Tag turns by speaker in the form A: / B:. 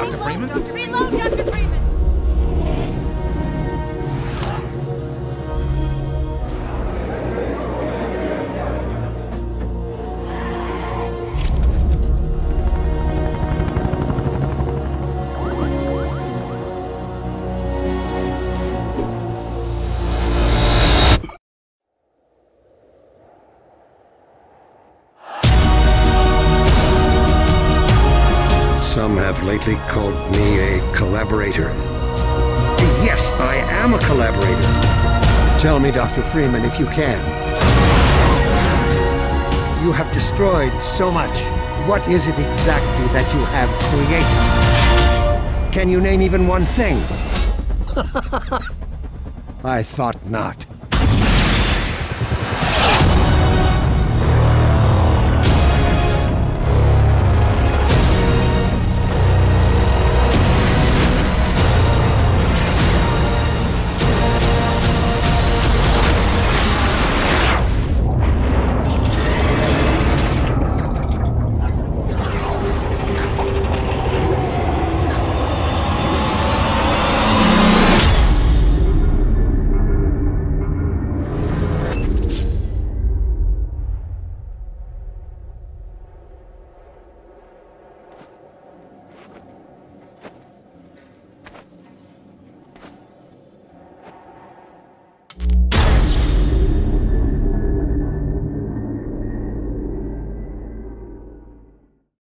A: Dr. Freeman?
B: Reload, Dr. Freeman!
C: Some have lately called me a collaborator. Yes, I am a collaborator. Tell me, Dr. Freeman, if you can. You have destroyed so much. What is it exactly that you have created? Can you name even one thing? I thought not.